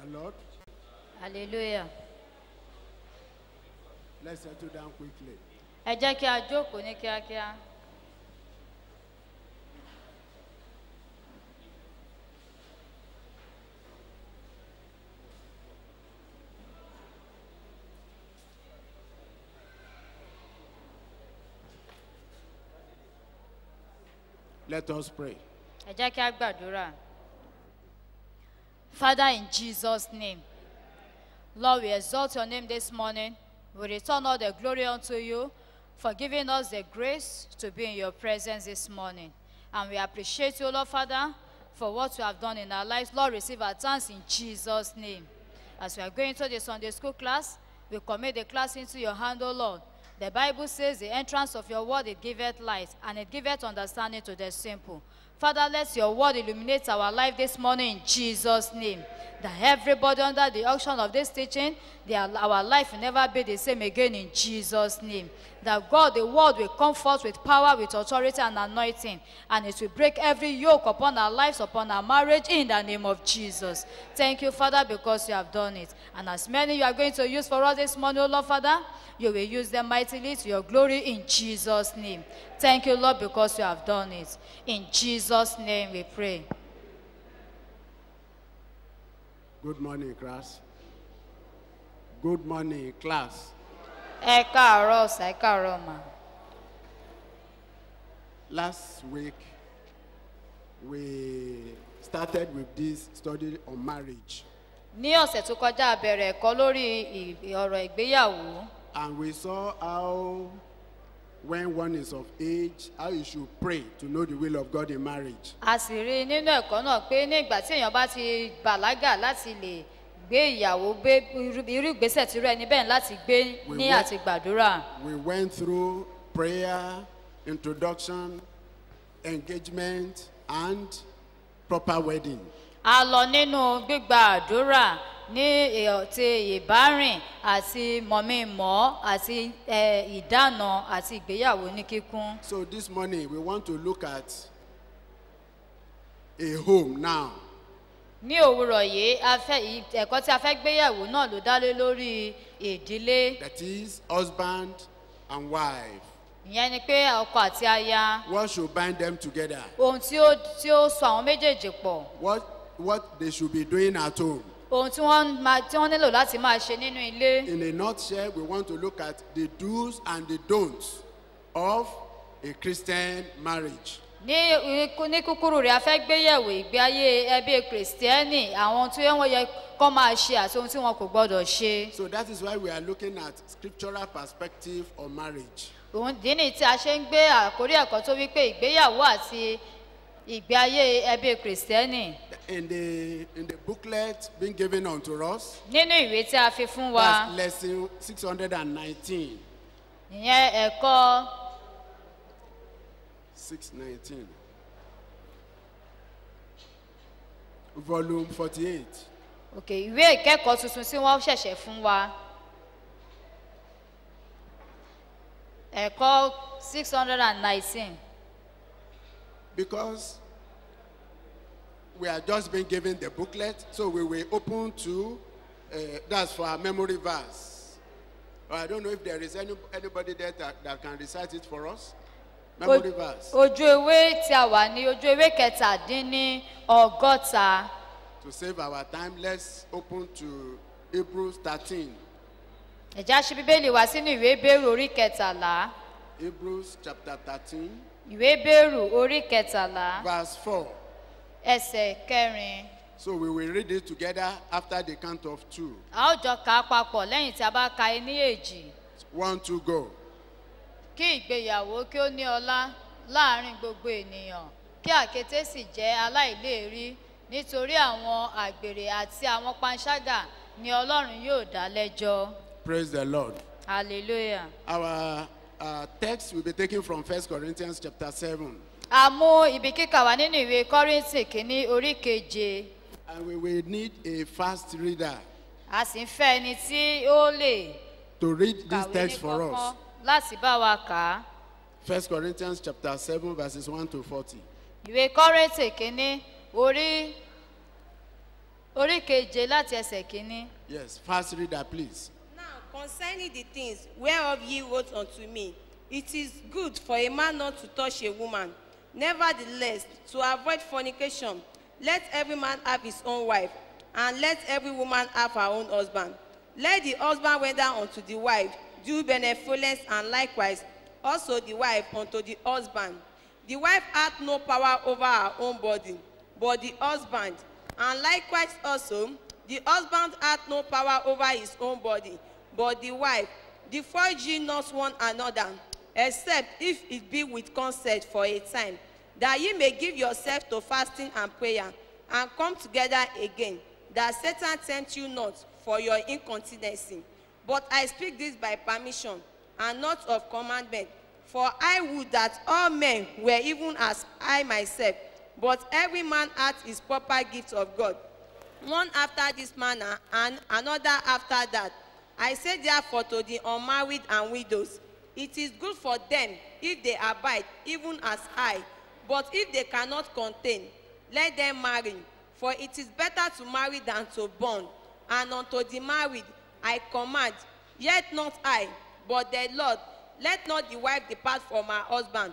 the Lord. Hallelujah. Let's settle down quickly. Ẹ jẹ́ kí a jókòó ní kíákíá. Let us pray. Ẹ jẹ́ kí a gbàdúrà. Father, in Jesus' name, Lord, we exalt your name this morning. We return all the glory unto you for giving us the grace to be in your presence this morning. And we appreciate you, Lord Father, for what you have done in our lives. Lord, receive our thanks in Jesus' name. As we are going to the Sunday school class, we commit the class into your hand, O Lord. The Bible says the entrance of your word, it giveth light, and it giveth understanding to the simple. Father, let your word illuminate our life this morning in Jesus' name. That everybody under the auction of this teaching, our life will never be the same again in Jesus' name. That God, the word will come forth with power, with authority and anointing. And it will break every yoke upon our lives, upon our marriage, in the name of Jesus. Thank you, Father, because you have done it. And as many you are going to use for us this morning, O Lord, Father, you will use them mightily to your glory in Jesus' name. Thank you, Lord, because you have done it. In Jesus' name we pray. Good morning, class. Good morning, class. Ẹ káàárọ̀ sà, ẹ káàárọ̀ mà. Last week, we started with this study on marriage. Ní ọ̀sẹ̀ tó kọjá a bẹ̀rẹ̀ ẹ̀kọ́ lórí ọ̀rọ̀ ìgbéyàwó. And we saw how, when one is of age, how you should pray to know the will of God in marriage. A sì rí nínú ẹ̀kọ́ náà pé ní ìgbà tí èèyàn bá ti bàlágà láti lè gbé ìyàwó gbé irú ìgbésẹ̀ tí irú ẹni bẹ́ẹ̀ láti gbé ní àti gbàdúrà. We went through prayer, introduction, engagement, and proper wedding. A lọ nínú gbígba àdúrà ní ti ìbárìn àti mọ̀mí-mọ̀ àti ìdáná àti ìgbéyàwó ní kíkún. So this morning we want to look at a home now. Ní òwúrọ̀ yìí ẹ̀kọ́ tí a fẹ́ gbéyàwó náà ló dá lé lórí ìdílé. That is husband and wife. Ìyẹn ni pé ọkọ àti aya. What should bind them together? Ohun tí ó so àwọn méjèèjì pọ̀. What they should be doing at home. Ohun tí wọ́n nílò láti máa ṣe nínú ilé. In a nutshell, we want to look at the do's and the don'ts of a Christian marriage. Ní kúkúrú rẹ̀ a fẹ́ gbéyẹ̀wò ìgbé ayé ẹbí kìrìsìtẹ́nì, àwọn tí wọ́n yẹ kó máa ṣe àti ohun tí wọn kò gbọ́dọ̀ ṣe. So that is why we are looking at scriptural perspective on marriage. Òun dín ní tí a ṣe ń gbé àkórí ẹ̀kọ́ tó wípé ìgbéyàwó àti ìgbé ayé ẹbí kìrìsìtẹ́nì. In the booklet being given unto us, nínú ìwé tí a fi fún wa. that's lesson 619. Ìyẹn ẹ̀kọ́ 619. Volume 48. Okay, ìwé ìkẹ́kọ̀ọ́ tuntun tí wọ́n ṣẹ̀ṣẹ̀ fún wa. Ẹ̀kọ́ 619. Because we are just being given the booklet, so we will open to, that's for our memory verse. I don't know if there is anybody there that can recite it for us. Memory verse. Ojú ewé tí a wà ní ojú ewé kẹtàdínní ọgọ́ta. To save our time, let's open to Hebrews 13. Ẹ̀já ṣí Bíbélì wá sínú ìwé Hébérù orí kẹtàlá. Hebrews chapter 13. Ìwé Hébérù orí kẹtàlá. Verse 4. Ẹsẹ̀ kẹrin. So we will read it together after the count of 2. A ó jọ kà á papọ̀ lẹ́yìn tí a bá ka ní èjì. 1, 2, go. Kí ìgbéyàwó kí ó ní ọlá láàrin gbogbo ènìyàn, kí àkété sì jẹ́ aláìléèrí, nítorí àwọn àgbèrè àti àwọn panṣágà ni Ọlọ́run yóò dá lẹ́jọ́. Praise the Lord. Hallelujah. Our text will be taken from 1 Corinthians chapter 7. A mú ibi kíkà wá nínú ìwé Kọ́ríńtì kìíní orí keje. And we will need a fast reader. A sì ń fẹ́ ẹni tí ó lè to read this kàwé ní text for us. kọ́kọ́ láti bá wa kà á. 1 Corinthians chapter 7 verses 1 to 40. Ìwé Kọ́ríńtì kìíní orí keje ẹsẹ̀ kẹrin. 1 to 40. 1 Corinthians chapter 7 verses 1 to 40. Orí keje láti ẹsẹ̀ kínní. Yes, first reader, please. Now concerning the things whereof ye wrote unto me, it is good for a man not to touch a woman. Nevertheless, to avoid fornication, let every man have his own wife, and let every woman have her own husband. Let the husband render unto the wife due benevolence, and likewise also the wife unto the husband. The wife hath no power over her own body, but the husband. And likewise also, the husband hath no power over his own body, but the wife. Defraud ye not one another, except if it be with consent for a time, that ye may give yourself to fasting and prayer, and come together again, that Satan tempt you not for your incontinency. But I speak this by permission, and not of commandment. For I would that all men were even as I myself, but every man hath his proper gift of God, one after this manner, and another after that. I say therefore to the unmarried and widows, it is good for them if they abide, even as I. But if they cannot contain, let them marry. For it is better to marry than to bond. And unto the married I command, yet not I, but the Lord, let not the wife depart from her husband.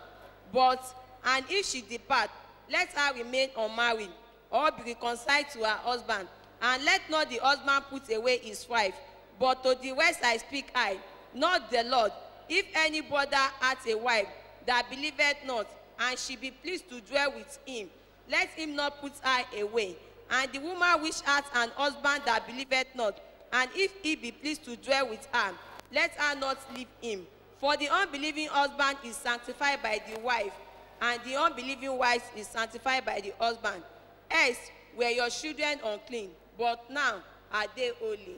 And if she depart, let her remain unmarried, or be reconciled to her husband. And let not the husband put away his wife. But to the rest I speak I, not the Lord. If any brother hath a wife that believeth not, and she be pleased to dwell with him, let him not put her away. And the woman which hath an husband that believeth not, and if he be pleased to dwell with her, let her not leave him. For the unbelieving husband is sanctified by the wife, and the unbelieving wife is sanctified by the husband. Else were your children unclean, but now are they holy.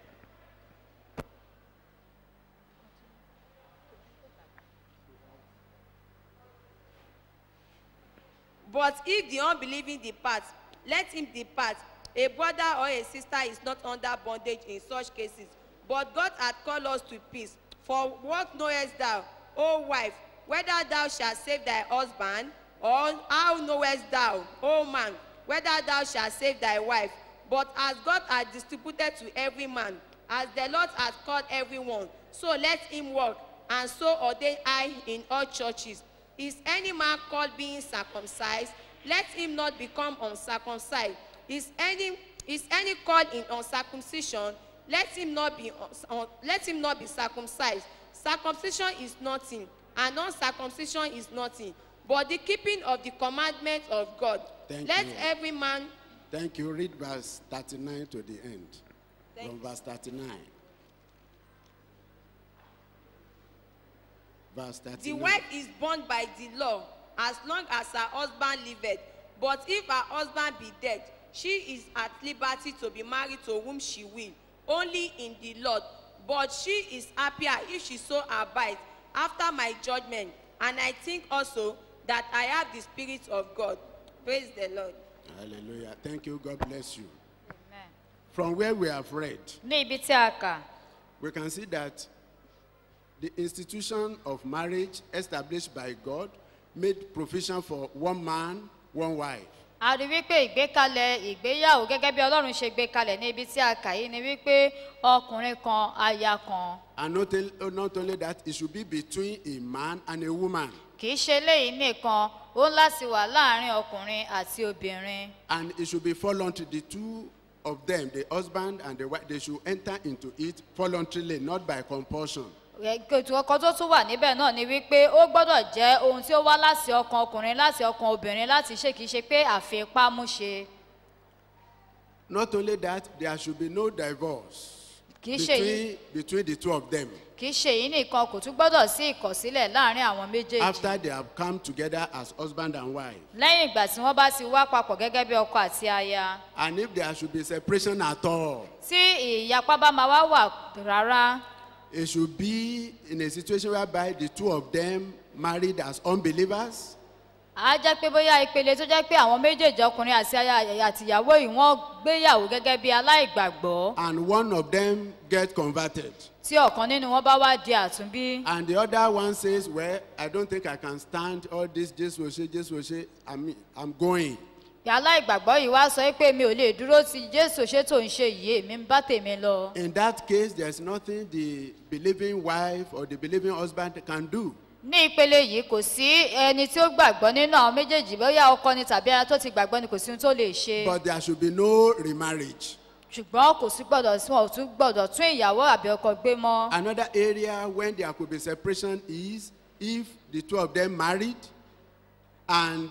But if the unbelieving departs, let him depart. A brother or a sister is not under bondage in such cases, but God hath called us to peace. For what knowest thou, O wife, whether thou shalt save thy husband? Or how knowest thou, O man, whether thou shalt save thy wife? But as God hath distributed to every man, as the Lord hath called everyone, so let him walk, and so ordain I in all churches. Is any man called being circumcised? Let him not become uncircumcised. Is any called in uncircumcision? Let him not be circumcised. Circumcision is nothing, and uncircumcision is nothing, but the keeping of the commandments of God. Let every man. Thank you. Read verse 39 to the end. From verse 39. Verse 39. The wife is bound by the law as long as her husband liveth. But if her husband be dead, she is at liberty to be married to whom she will, only in the Lord. But she is happier if she so abides after my judgment. And I think also that I have the Spirit of God. Praise the Lord. Hallelujah. Thank you. God bless you. Amen. From where we have read, Ní ibi tí a kà, we can see that the institution of marriage established by God made provision for one man, one wife. a rí wípé ìgbékalẹ̀ ìgbéyàwó gẹ́gẹ́ bí Ọlọ́run ṣe gbé kalẹ̀ ní ibi tí a kà yìí ni wípé ọkùnrin kan, aya kan. And not only that, it should be between a man and a woman. Kì í ṣe léyìí nìkan, ó ń láti wà láàrin ọkùnrin àti obìnrin. And it should be voluntary. The two of them, the husband and the wife, they should enter into it voluntarily, not by compulsion. Ọkọ tó tún wà níbẹ̀ náà ni wípé ó gbọ́dọ̀ jẹ́ ohun tí ó wá láti ọkàn ọkùnrin láti ọkàn obìnrin láti ṣe, kìí ṣe pé àfipámúṣe. Not only that, there should be no divorce between the two of them. Kìí ṣe èyí nìkan, kò tún gbọ́dọ̀ sí ìkọ̀sílẹ̀ láàrin àwọn méjèèjì. After they have come together as husband and wife. Lẹ́yìn ìgbà tí wọ́n bá ti wá papọ̀ gẹ́gẹ́ bí ọkọ àti aya. And if there should be separation at all, Tí ìyapa bá máa wá wà rárá, it should be in a situation whereby the two of them married as unbelievers. á jẹ́ pé bóyá ìpele tó jẹ́ pé àwọn méjèèjì ọkùnrin àti aya àtìyàwó yìí wọ́n gbéyàwó gẹ́gẹ́ bí aláìgbàgbọ́. And one of them get converted. Tí ọ̀kan nínú wọn bá wá di àtúnbí. And the other one says, well, I don't think I can stand all this, I'm going. Yàrá ìgbàgbọ́ yìí wá sọ pé mi ò lè dúró ti Jésù ṣé tó ń ṣe yìí, èmi ń bá tèmi lọ. In that case, there's nothing the believing wife or the believing husband can do. Ní ìpele yìí kò sí ẹni tí ó gbàgbọ́ nínú àwọn méjèèjì, bóyá ọkọ ni tàbí aya tó ti gbàgbọ́ ni kò sí ohun tó lè ṣe. But there should be no remarriage. Ṣùgbọ́n kò sí gbọ́dọ̀ sí wọn ò tún gbọ́dọ̀ tún ìyàwó àbí ọkọ gbé mọ́. Another area when there could be separation is if the two of them married and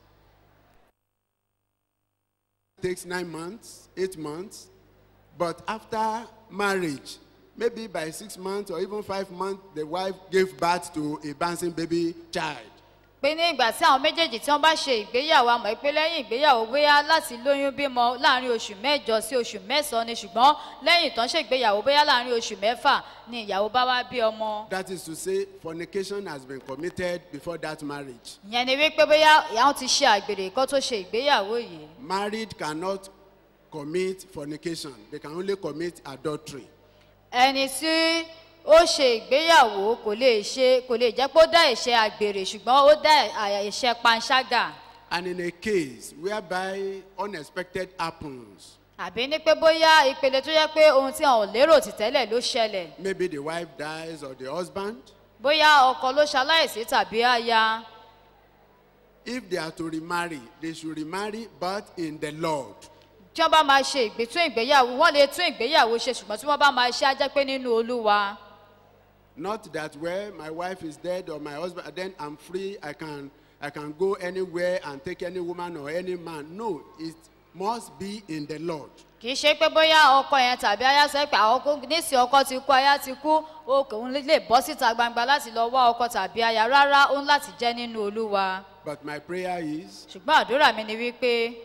it takes 9 months, 8 months, but after marriage, maybe by 6 months or even 5 months, the wife gave birth to a bouncing baby child. Pé ní ìgbà tí àwọn méjèèjì tí wọ́n bá ṣe ìgbéyàwó, àmọ́ pé lẹ́yìn ìgbéyàwó bóyá láti lóyún bímọ láàrin oṣù mẹ́jọ sí oṣù mẹ́sàn-án ni, ṣùgbọ́n lẹ́yìn tán ṣe ìgbéyàwó bóyá láàrin oṣù mẹ́fà ni ìyàwó bá wá bí ọmọ. That is to say, fornication has been committed before that marriage. Ìyẹn ni wípé bóyá àwọn ti ṣe àgbèrè kó tó ṣe ìgbéyàwó yìí. Married cannot commit fornication. They can only commit adultery. Ẹni tí ó ṣe ìgbéyàwó kò lè jẹ́ pé ó dá ẹ̀ṣẹ̀ àgbèrè, ṣùgbọ́n ó dá ẹ̀ṣẹ̀ panṣágà. And in a case whereby unexpected happens, Àbí ní pé bóyá ìpele tó yẹ pé ohun tí àwọn ò lérò ti tẹ́lẹ̀ ló ṣẹlẹ̀. maybe the wife dies or the husband. Bóyá ọkọ ló ṣaláìsí tàbí aya. If they are to remarry, they should remarry, but in the Lord. Tí wọ́n bá máa ṣe tún ìgbéyàwó, wọ́n lè tún ìgbéyàwó ṣe, ṣùgbọ́n tí wọ́n bá máa ṣe á jẹ́ pé nínú Olúwa. Not that where my wife is dead or my husband, then I'm free, I can go anywhere and take any woman or any man. No, it must be in the Lord. Kì í ṣe pé bóyá ọkọ yẹn tàbí aya sọ pé àwọn nísìnyí ọkọ ti kú, aya ti kú, òun lè bọ́ síta gbangba láti lọ wá ọkọ tàbí aya. Rárá, ó ń láti jẹ́ nínú Olúwa. But my prayer is, Ṣùgbọ́n àdúrà mi ni wípé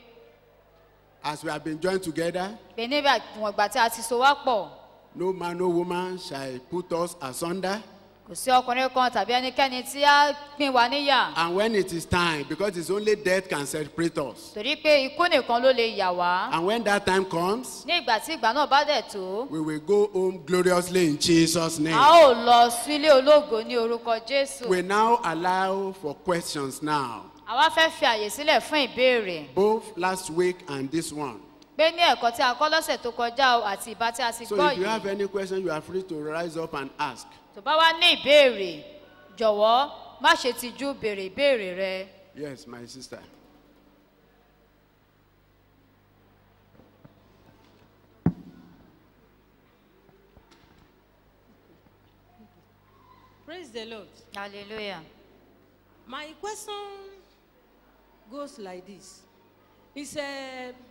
as we have been joined together, pé nígbà ìgbà tí a ti so wá pọ̀, no man, no woman shall put us asunder. kò sí ọkùnrin kan tàbí ẹnikẹ́ni tí á pín wa níyà. And when it is time, because it's only death can separate us. Torí pé ikú nìkan ló lè yà wá. And when that time comes, Ní ìgbà tí ìgbà náà bá dẹ̀ tó, we will go home gloriously in Jesus' a name. ó lọ sílé ológo ní orúkọ Jésù. We now allow for questions now, Àwa fẹ́ fi àyè sílẹ̀ fún ìbéèrè. both last week and this one. Pé ní ẹ̀kọ́ tí a kọ́ lọ́sẹ̀ tó kọjá o àti ìbá tí a ti So gbọ́ if you have yìí. any question, you are free to rise up and ask. Tó bá wá ní ìbéèrè, jọ̀wọ́ má ṣe tijú béèrè ìbéèrè rẹ. Yes, my sister. Praise the Lord. Hallelujah. My question goes like this. It's a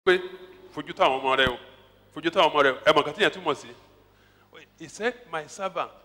pé fojú tó àwọn ọmọ rẹ o fojú tó àwọn ọmọ rẹ o ẹ mọ̀ kan tí yẹn túmọ̀ sí. He said, my servant.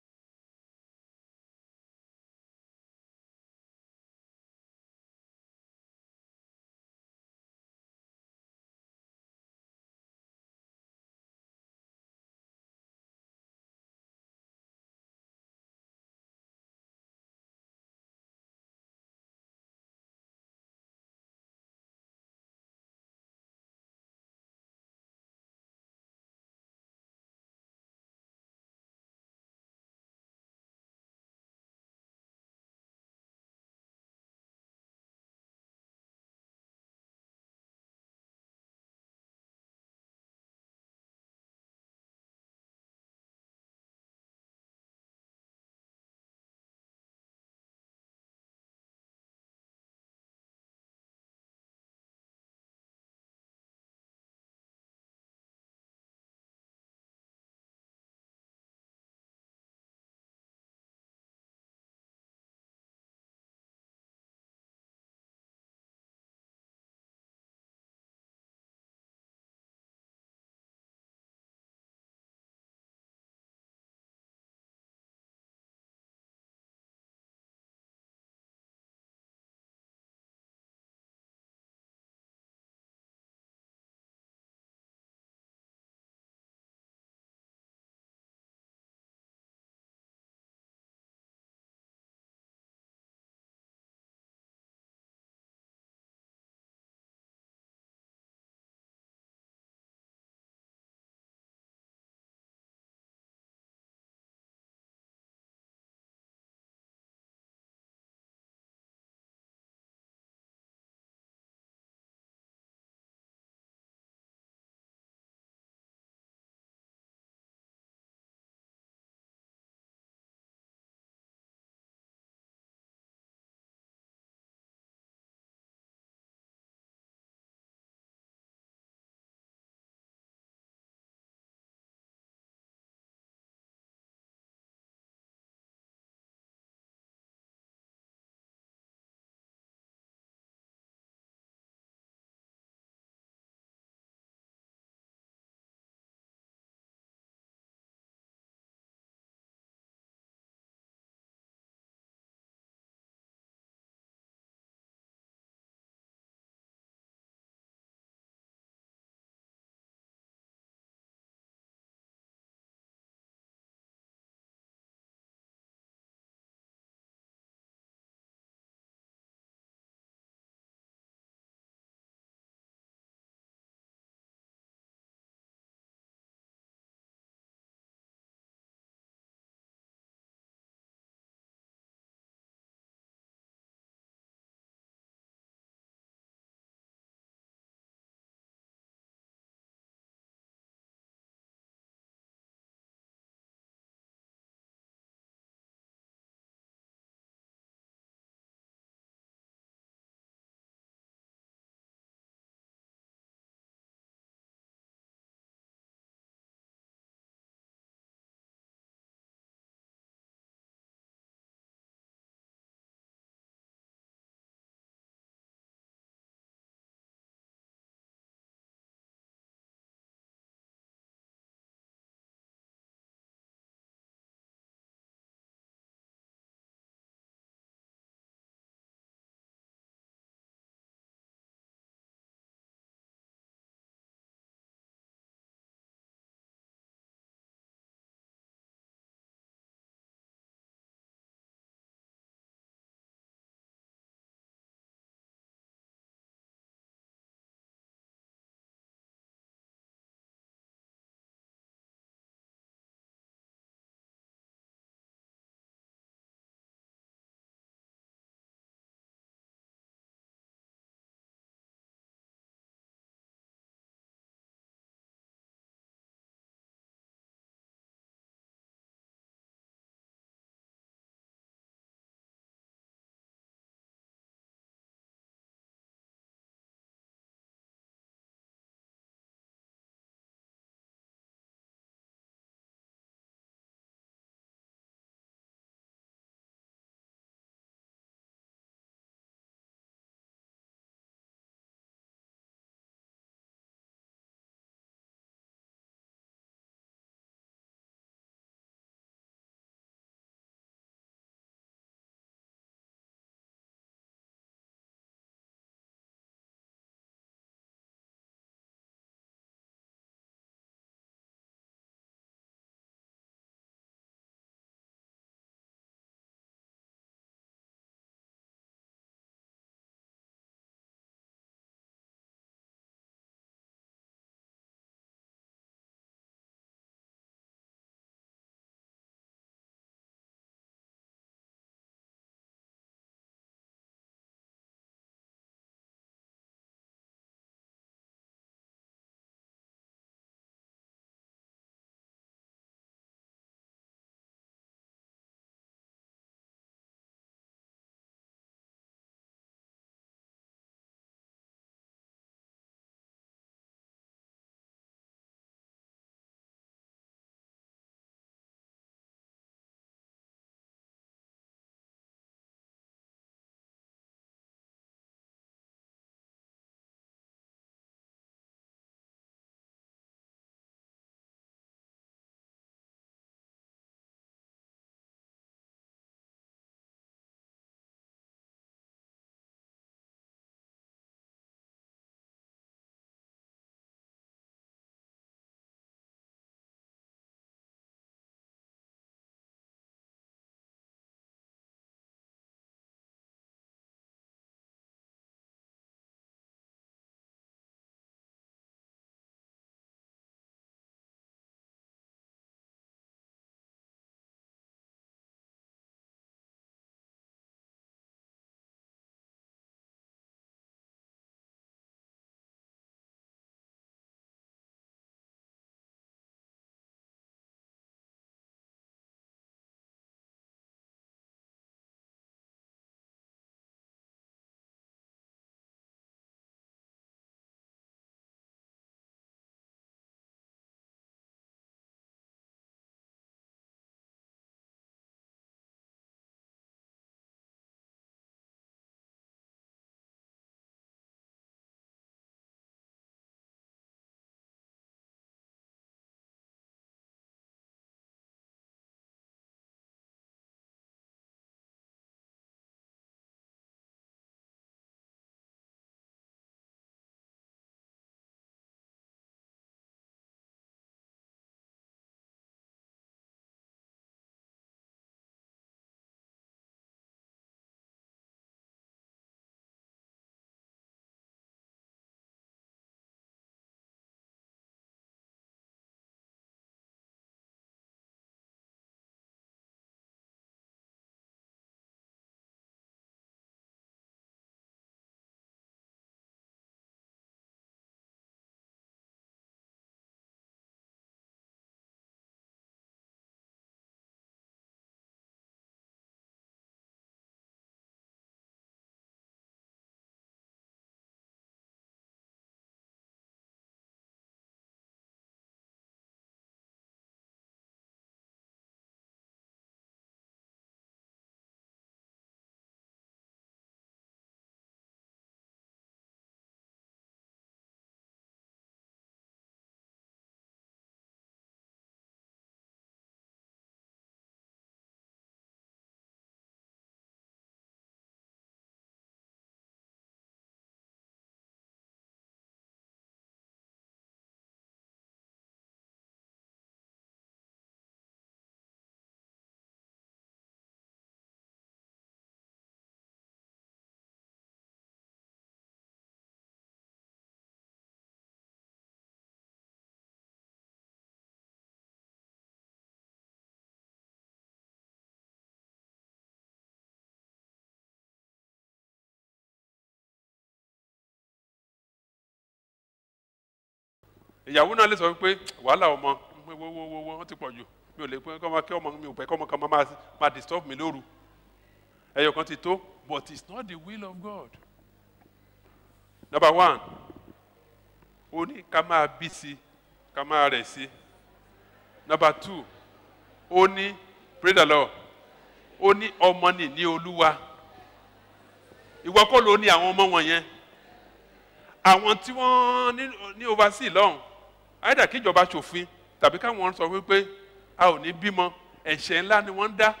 ìyàwó náà lè sọ pé wàhálà ọmọ wọ́n ti pọ̀ jù mi ò lè pé kí ọmọ mi ò pẹ́ kọ́mọ kan máa disturb mi lóru ẹyọ kan ti tó, but it's not the will of God. Number 1, ó ní ká máa bí sí ká máa rẹ̀ sí. Number 2, ó ní pray the Lord, ó ní ọmọ ní Olúwa. Ìwọ kọ́ ló ní àwọn ọmọ wọn yẹn, àwọn tí wọ́n ní oversee lọ́hùn àìdá kíjọba ṣòfin tàbí káwọn sọ wípé a ò ní bímọ, ẹ̀ṣẹ̀ ńlá ni wọ́n ń dá.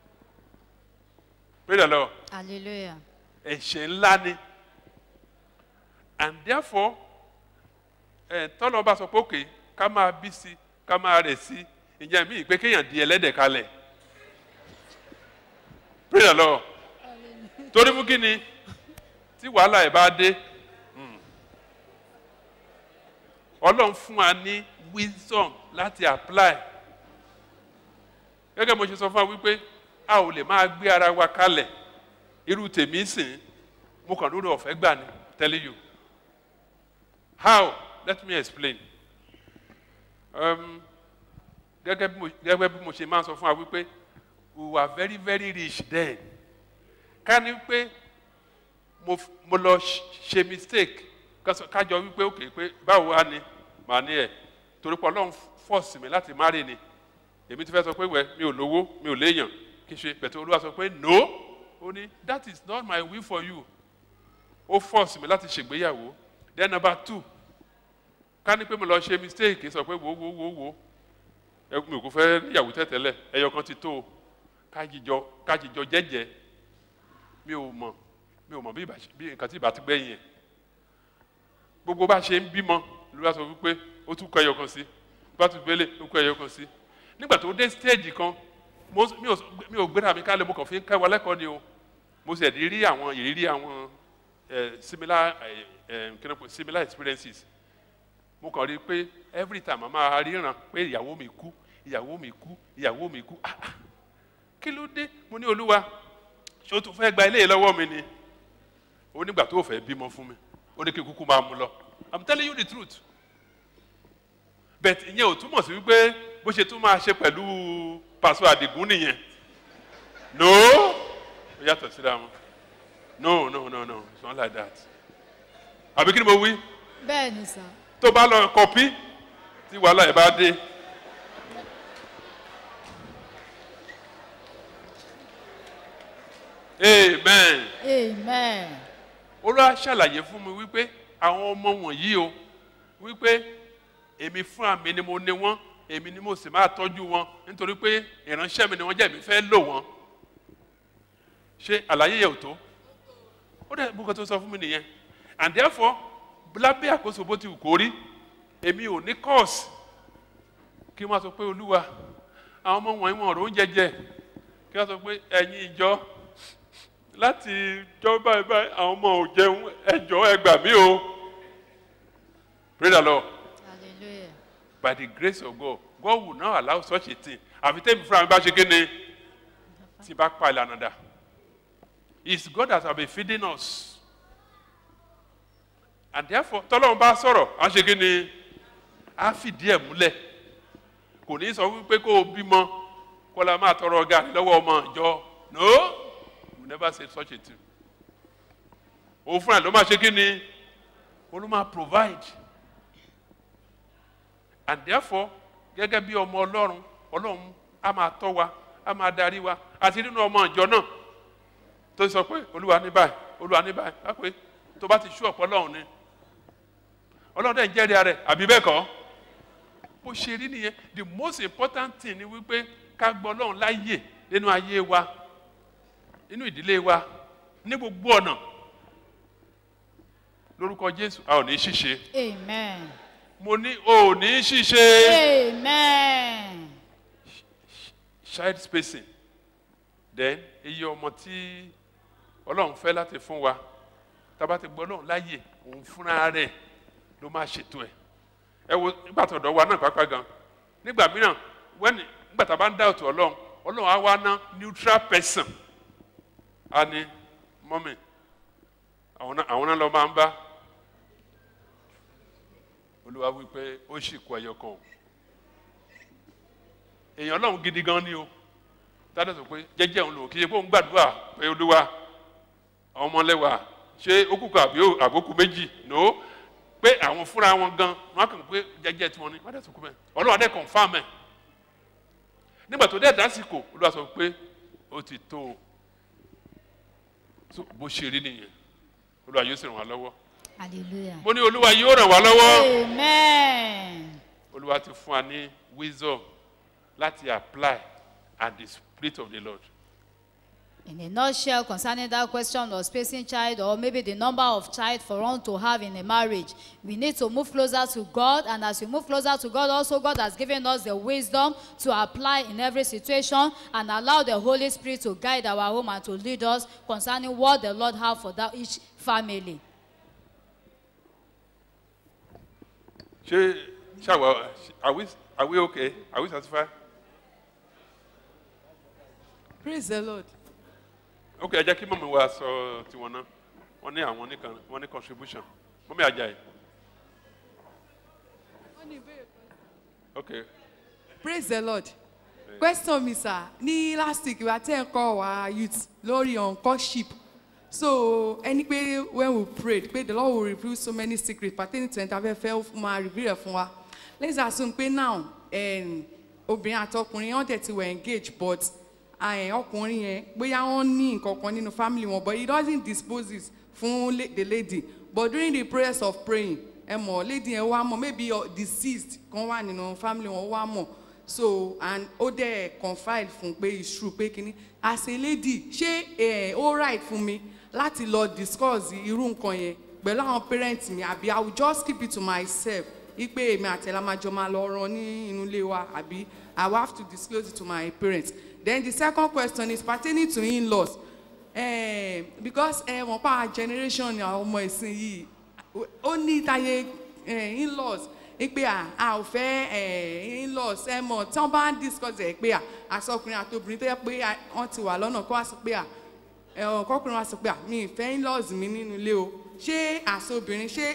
Pray the Lord. Hallelujah. Ẹ̀ṣẹ̀ ńlá ni. And therefore tọ́lọ́ bá sọ pé òkè ká máa bí sí ká máa rẹ̀ sí, ìyẹn mi pé kéèyàn di ẹlẹ́dẹ̀ kalẹ̀. Pray the Lord. Torí mú kí ni tí wàhálà ẹ̀ bá dé, Ọlọ́run fún wa ní wisdom láti apply. Gẹ́gẹ́ mo ṣe sọ fún wa wípé a ò lè máa gbé ara wa kalẹ̀ irú tèmi sìn, mo kàn lórí ọ̀fẹ́ gbà ni, telling you. How? Let me explain. Gẹ́gẹ́ bí mo ṣe máa ń sọ fún wa wípé we were very very rich then. Ká ní pé mo lọ ṣe mistake kájọ wípé òkè pé báwo wá ni màá ní ẹ̀ torí pé Ọlọ́run force mi láti marry ni, èmi ti fẹ́ sọ pé mi ò lówó mi ò léèyàn kí ṣe bẹ̀tẹ̀ Olúwa sọ pé no, ó ní that is not my will for you, ó force mi láti ṣègbéyàwó. Then number 2, ká ní pé mo lọ ṣe mistake sọ pé wo mi ò kò fẹ́ níyàwó tẹ́tẹ́lẹ̀ ẹyọ kan ti tó, kájíjọ jẹ́jẹ́, mi ò mọ̀ bí nǹkan tí ìbá ti gbẹ̀yìn ẹ̀. Gbogbo bá ṣe ń bímọ Olúwa sọ wípé ó tún kọ ẹyọ kan sí, bá tún gbélé ó kọ ẹyọ kan sí. Nígbà tó dé stage kan mi ò gbéra mi kálẹ̀, mo kàn fi ń kẹ́wọ́ lẹ́kọ̀ọ́ ni o. Mo sì rí àwọn ìrírí àwọn similar experiences. Mo kàn rí pé every time màmá ríran pé ìyàwó mi kú. Kí ló dé? Mo ní Olúwa ṣé o tún fẹ́ gba ilé lọ́wọ́ mi ni? Ó nígbà tó fẹ́ bímọ fún mi, ó ní kí kúkú máa mú lọ. I'm telling you the truth. But ìyẹn ò túmọ̀ sí wípé bó ṣe tún máa ṣe pẹ̀lú Pásítọ̀ Àdìgún nìyẹn. No, ó yàtọ̀ síra wọn. No, it's not like that. Àbí kí ni mo wí? Bẹ́ẹ̀ ni sà. Tó bá lọ kọpí tí wàhálà ẹ̀ bá dé. Amen. Olúwa ṣàlàyé fún mi wípé àwọn ọmọ wọ̀nyí o wípé èmi fúnra mi ni mo ní wọn, èmi ni mo sì máa tọ́jú wọn nítorí pé ìránṣẹ́ mi ni wọ́n jẹ́, èmi fẹ́ lò wọ́n. Ṣé àlàyé yẹ ò tó? Ó dẹ̀ bùkún tó sọ fún mi nìyẹn. And therefore lábẹ́ àkóso bó ti wù kó rí, èmi ò ní course kí wọ́n sọ pé Olúwa àwọn ọmọ wọ̀nyí wọn ọ̀rọ̀ oúnjẹ jẹ, kí wọ́n sọ pé ẹ̀yin ìjọ láti jọ báyìí àwọn ọmọ ò jẹun, ẹ jọ̀ọ́ ẹ gbà mí o. Praise the Lord. Hallelujah. By the grace of God, God will not allow such a thing. Àfi tẹ́mi fúnra mi bá ṣe kéne tí bá pa ìlànà dà. It's God that has been feeding us. And therefore tọ́lọ́run bá sọ̀rọ̀ á ṣe kéne á fìdí ẹ̀ múlẹ̀. Kò ní sọ wípé kó o bímọ kó la máa tọrọ ọ̀gá lọ́wọ́ ọmọ ìjọ. No, you never say such a thing. Òun fúnra ló máa ṣe kéne, ó ló máa provide. And therefore gẹ́gẹ́ bí ọmọ Ọlọ́run á máa tọ́ wa, á máa darí wa, àti nínú ọmọ ìjọ náà tó sọ pé Olúwa ní báyìí, á pé tó bá ti ṣú ọ̀pọ̀ Ọlọ́run ni Ọlọ́run dẹ̀ ń jẹ́rìí ara rẹ̀, àbí bẹ́ẹ̀ kọ́? Bó ṣe rí nìyẹn. The most important thing ni wípé ká gbọ́ Ọlọ́run láyè nínú ayé wa, nínú ìdílé wa, ní gbogbo ọ̀nà. Lórúkọ Jésù a ò ní ṣìṣe. Amen. Mo ní o ò ní ṣìṣe. Amen. Child spacing. Then iye ọmọ tí Ọlọ́run fẹ́ láti fún wa, tá bá ti gbọ́ Ọlọ́run láyè, òun fúnra rẹ̀ ló máa ṣètò ẹ̀. Ẹ wo nígbà tó dọ̀ wa náà pàápàá gan. Nígbà mìíràn nígbà tá bá ń dá òtò Ọlọ́run á wá ná neutral person. A ní mọ́mì àwọn náà lọ máa ń bá olúwa wípé ó sì kú ẹyọ kan. Èèyàn Ọlọ́run gidi gan ni o. Tádé sọ pé jẹ́jẹ́ òun lò kí ṣe pé òun gbàdúrà pé olúwa àwọn ọmọlẹ́wà ṣé ó kúkú àbókù méjì no pé àwọn fúnra wọn gan wọn kàn pé jẹ́jẹ́ tí wọ́n ní wọ́n dẹ̀ sọ pé Ọlọ́run adé confirm ẹ̀. Nígbà tó dẹ̀ dásìkò olúwa sọ pé ó ti tó o. So bó ṣe rí nìyẹn olúwa yóò sì ràn wá lọ́wọ́. Hallelujah. Mo ní olúwa yóò ràn wá lọ́wọ́. Amen. Olúwa ti fún wa ní wisdom láti apply at the spirit of the Lord. In a nutshell, concerning that question of spacing child or maybe the number of child for one to have in a marriage, we need to move closer to God, and as we move closer to God, also God has given us the wisdom to apply in every situation and allow the Holy Spirit to guide our home and to lead us concerning what the Lord has for that each family. Are we okay? Are we satisfied? Praise the Lord. Okay, ẹ jẹ́ kí mọ̀mí wa sọ tiwọn náà. Wọ́n ní àwọn wọ́n ní contribution. Mọ̀mí Ajayi. Okay. Praise the Lord. Question me, sir. Ní last week, we attend call our youth lórí on courtship. So, anyway, when we prayed, the Lord will reveal so many secrets pertaining to interfere máa reveal fún wa. Let's assume pé now, obìnrin àtọkùnrin wọ́n tẹ̀ ti were engaged, but ọkùnrin yẹn bóyá wọ́n ní nǹkan kan nínú family wọn, but he doesn't dispose it fún the lady. But during the process of praying, lady yẹn wá mọ̀, maybe deceased kan wà nínú family wọn wá mọ̀. So, and ó dẹ̀ confide fún pé it's true pé kíní. As a lady, ṣé ó right fún mi láti lọ discuss irú nǹkan yẹn pẹ̀lú àwọn parents mi, àbí I will just keep it to myself? Ipe èmi àti ẹ̀la máa jọ máa lọ rán ní inú ilé wa, àbí I will have to disclose it to my parents. Then the second question is pertaining to in-laws. Because wọ́n pa generation àwọn ọmọ ìsìn yìí, ó ní ìtayé in-laws. Ipe a ò fẹ́ in-laws tí wọ́n bá ń discuss ẹ̀ pé àsọkùnrin àtobìnrin tó yẹ pé wọ́n ti wà lọ́nà kó wá sọ pé kọkùnrin wá sọ pé mi ì fẹ́ in-laws mi nínú ilé o. Ṣé àsobìnrin ṣé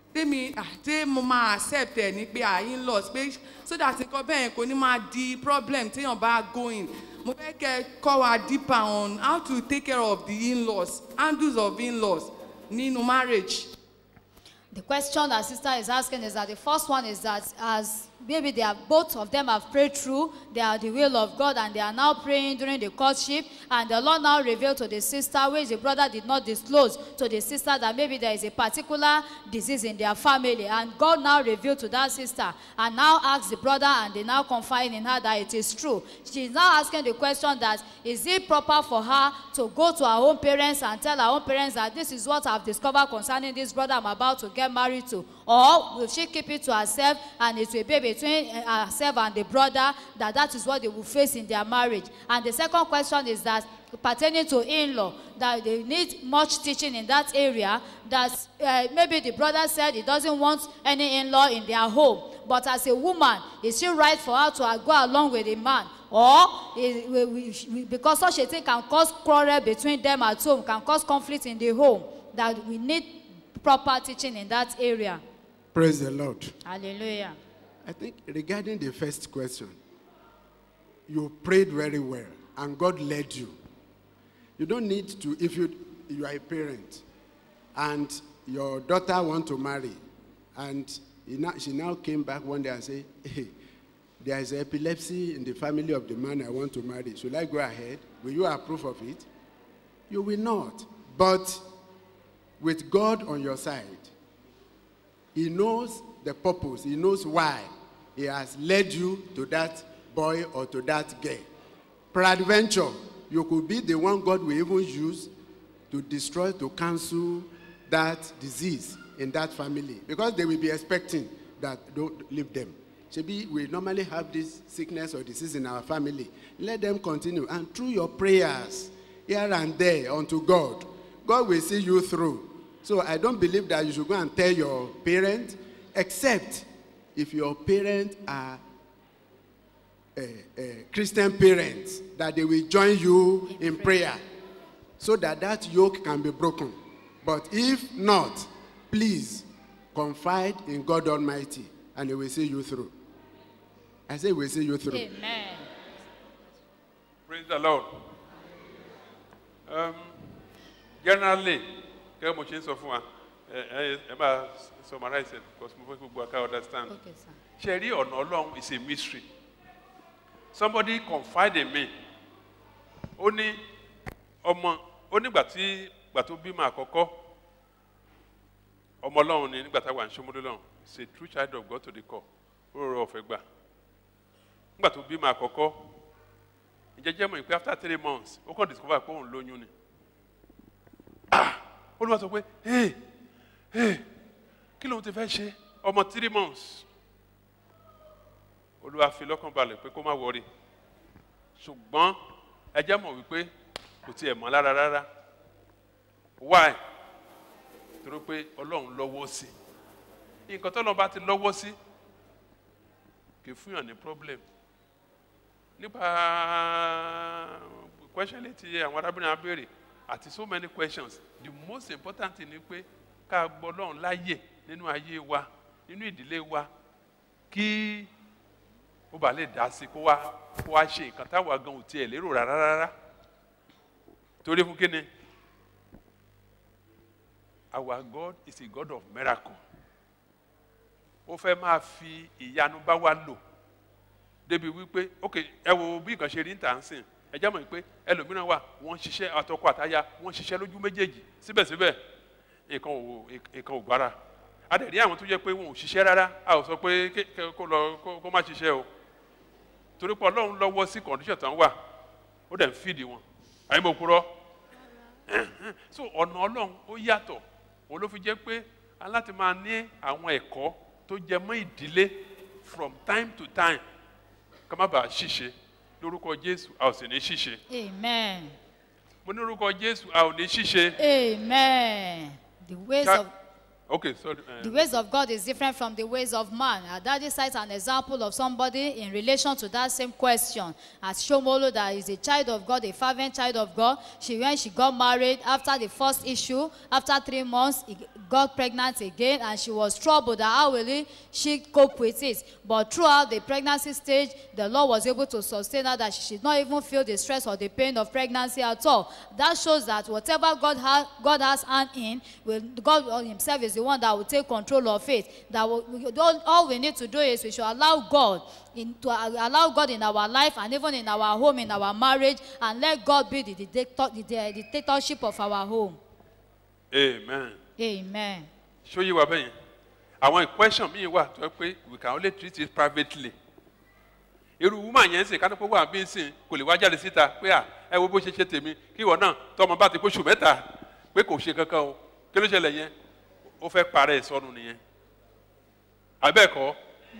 tí mo máa accept ẹ̀ ní pé in-laws pé so that nǹkan bẹ́ẹ̀ kò ní máa di problem téèyàn bá going. Mo fẹ́ kẹ́ kọ́ wa deeper on how to take care of the in-laws, handles of in-laws nínú marriage. The question that sister is asking is that the first one is that as maybe they are, both of them have prayed through, they are the will of God, and they are now praying during the courtship, and the Lord now revealed to the sister, which the brother did not disclose to the sister, that maybe there is a particular disease in their family, and God now revealed to that sister and now asked the brother, and they now confide in her that it is true. She is now asking the question that is it proper for her to go to her own parents and tell her own parents that this is what I have discovered concerning this brother I'm about to get married to, or will she keep it to herself and it will be between herself and the brother that is what they will face in their marriage? And the second question is that pertaining to in-law, that they need much teaching in that area, that maybe the brother said he doesn't want any in-law in their home, but as a woman, is it right for her to go along with a man? Or because such a thing can cause quarrel between them at home, can cause conflict in the home, that we need proper teaching in that area. Praise the Lord. Hallelujah. I think regarding the first question, you prayed very well and God led you. You don't need to, if you are a parent and your daughter wants to marry and she now came back one day and said, hey, there is epilepsy in the family of the man I want to marry. Should I go ahead? Will you approve of it? You will not. But with God on your side, He knows the purpose. He knows why He has led you to that boy or to that girl. Peradventure, you could be the one God will even use to destroy, to cancel that disease in that family. Because they will be expecting that don't leave them. Maybe we normally have this sickness or disease in our family. Let them continue. And through your prayers, here and there, unto God, God will see you through. So I don't believe that you should go and tell your parents, except if your parents are Christian parents, that they will join you in prayer so that that yoke can be broken. But if not, please confide in God Almighty, and He will see you through. I say, He will see you through. Amen. Praise the Lord. Generally, kẹ́ mo ṣe ń sọ fún wa, ẹ máa summarize it because mo fẹ́ gbogbo aka understand. Okay, sir. Ṣé rí ọ̀nà Ọlọ́run is a mystery. Somebody confide in me. Ó ní ọmọ, ó nígbà tó bímọ àkọ́kọ́, ọmọ Ọlọ́run ni nígbà táwa ń ṣọmọdé lọ́run. It's a true child of God to the core. Ó rọrọ ọ̀fẹ́ gbà. Nígbà tó bímọ àkọ́kọ́, ìjẹ́jẹ́ mọ̀ pé after 3 months, ó kàn discover pé òun lóyún ni. Olúwa sọ pé, kí lóun ti fẹ́ ṣe? Ọmọ 3 months. Olúwa fi lọ́kàn balẹ̀ pé kó má worry. Ṣùgbọ́n ẹ jẹ́ mọ̀ wípé kò tiẹ̀ mọ́ lára rárá. Why? Torí pé Ọlọ́run lọ́wọ́ sí. Nǹkan tó lọ́n bá ti lọ́wọ́ sí kì í fún yàn ní problem. Nípa question létí àwọn arábìnrin abéèrè àti so many questions, the most important thing ni pé ká gbọ́ Ọlọ́run láyè nínú ayé wa, nínú ìdílé wa, kí ó bá lè dá sí kó wá ṣe nǹkan táwa gan ò tiẹ̀ lérò rárá. Torí fún kíni? Our God is a God of miracle. Ó fẹ́ máa fi ìyanu bá wa lò. Débi wípé, ok, ẹ wo bí nǹkan ṣe rí ń tà ń sìn. Ẹ jẹ́ mọ̀ pé ẹlòmíràn wà, wọ́n ń ṣiṣẹ́ àtọkọ àtaya, wọ́n ń ṣiṣẹ́ lójú méjèèjì. Síbẹ̀síbẹ̀, nǹkan ò gbára. A dẹ̀ rí àwọn tó jẹ́ pé wọn ò ṣiṣẹ́ rárá. A ò sọ pé kó má ṣiṣẹ́ o. Torí pé Ọlọ́run lọ́wọ́ sí condition tán wà. Ó dẹ̀ ń fìdí wọn. Àyè mo kúrọ́. So ọ̀nà Ọlọ́run ó yàtọ̀. Òun ló fi jẹ́ pé aláti máa ní àwọn ẹ̀kọ́ tó jẹ mọ́ ìdílé from time to time. Ká má bàa ṣìṣe. Lórúkọ Jésù a ò sì ní ṣìṣe. Amen. Mo ní lórúkọ Jésù a ò ní ṣìṣe. Amen. The ways of Okay, sorry. The ways of God is different from the ways of man. Our daddy cites an example of somebody in relation to that same question. As Shomolo, that is a child of God, a fervent child of God. When she got married, after the first issue, after 3 months, he got pregnant again, and she was troubled that how will she cope with it. But throughout the pregnancy stage, the Lord was able to sustain her, that she should not even feel the stress or the pain of pregnancy at all. That shows that whatever God has hand in, God himself is the one that will take control of it. All we need to do is we should allow God in our life, and even in our home, in our marriage, and let God be the dictatorship of our home. Amen. Amen. Show you what I want question me what we can only treat it privately. Irú woman yẹn ṣe kánú pé wà bí nsìn kò lè wá jáde síta pé ẹ wo bó ṣe ṣe tèmi kí ìwọ náà tọmọ bá ti kóṣù mẹ́ta pé kò ṣe kankan o kí ló ṣẹlẹ̀ yẹn ó fẹ́ parẹ́ ìsọnù nìyẹn abẹ́ẹ̀kọ́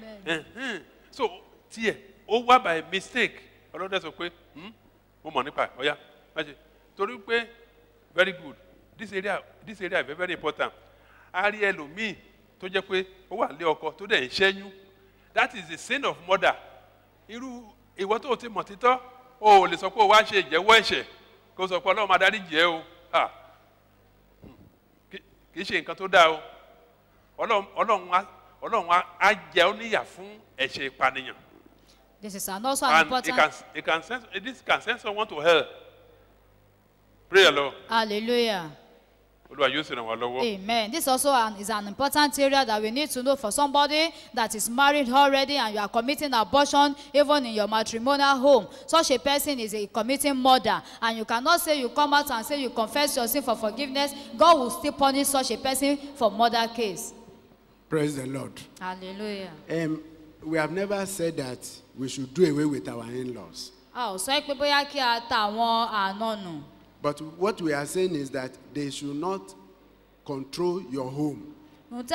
so tiẹ̀ ó wá by mistake ọlọ́dẹ sọ pé mo mọ̀ nípa ọ̀ya má ṣe torí pé very good this area is very very important a rí ẹlòmíì tó jẹ́ pé ó wà lé ọkọ tó dẹ̀ ń ṣẹ́yún that is the sin of murder. Irú ìwọ tó ti mọ̀ títọ́ o ò lè sọ pé o wá ṣe ìjẹ́wọ́ ẹ̀ṣẹ̀ kó sọ pé Ọlọ́run máa dárí jì ẹ́ o kì í ṣe nǹkan tó dáa o Ọlọ́run á jẹ ọ́ níyà fún ẹ̀ṣẹ̀ ìpànìyàn. This is also an important. This can send someone to hell. Pray the Lord. Hallelujah. Amen. This also is an important area that we need to know for somebody that is married already and you are committing abortion even in your matrimonial home. Such a person is a committing murder, and you cannot say you come out and say you confess your sin for forgiveness. God will still punish such a person for murder case. Praise the Lord. Hallelujah. We have never said that we should do away with our in-laws. But what we are saying is that they should not control your home. Not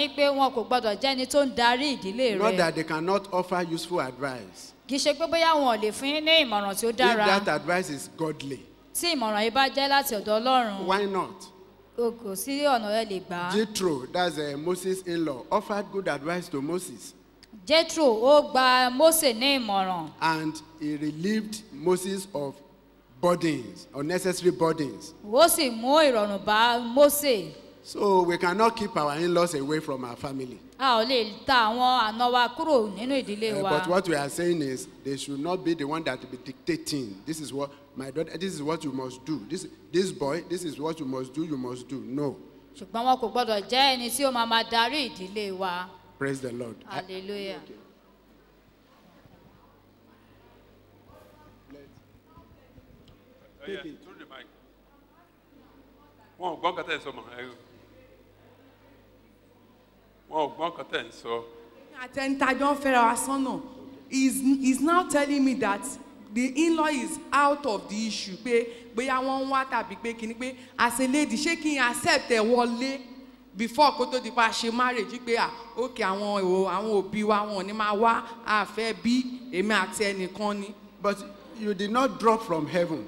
that they cannot offer useful advice. If that advice is godly, why not? Jethro, that's Moses' in-law, offered good advice to Moses. And he relieved Moses of burdens, unnecessary burdens. So we cannot keep our in-laws away from our family. A ò lè ta àwọn àna wa kúrò nínú ìdílé wa. But what we are saying is they should not be the one that will be dictating. This is what my daughter, this is what you must do. This boy, this is what you must do, No. Ṣùgbọ́n wọn kò gbọ́dọ̀ jẹ́ ẹni tí ó máa darí ìdílé wa. Praise the Lord. Hallelujah. Yeah, through the mic. Wọ́n ò gbọ́ nǹkan tẹ́ ẹ̀ sọ mọ́. Wọ́n ò gbọ́ nǹkan tẹ́ ẹ̀ sọ. Àtẹnitájọ́ fẹ́ra wa sọ́nà is now telling me that the in-law is out of the issue pé bóyá wọ́n ń wá tàbí pé kíní pé as a lady ṣé kí n accept ẹ̀ wọlé before kó tó di pa ṣe marriage pé ok àwọn òbí wa wọn ò ní máa wá àfẹ́ bí èmi àti ẹnìkan ni. But you did not drop from heaven.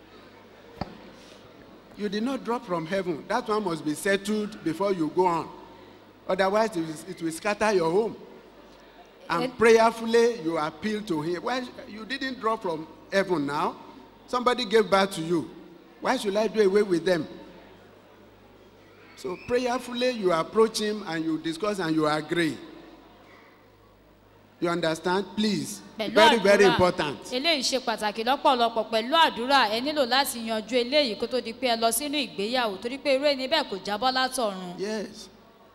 You did not drop from heaven. That one must be settled before you go on. Otherwise, it will scatter your home. And prayerfully, you appeal to him. Well, you didn't drop from heaven now. Somebody gave birth to you. Why should I do away with them? So prayerfully, you approach him and you discuss and you agree. You understand? Please. Very, very important. Eléyìí ṣe pàtàkì lọ́pọ̀lọpọ̀ pẹ̀lú àdúrà ẹ nílò láti yanjú eléyìí kó tó di pé ẹ lọ sínú ìgbéyàwó torí pé irú ẹni bẹ́ẹ̀ kò jábọ́ látọ̀run. Yes.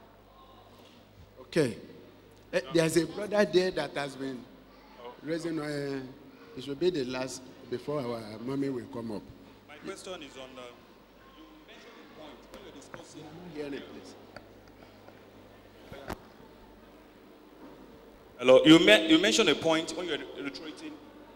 Okay. There's a brother there that has been raising. It should be the last before our mommy will come up. My question is on the. You mentioned a point when you're discussing. Hear it, please. Hello. You mentioned a point when you're reiterating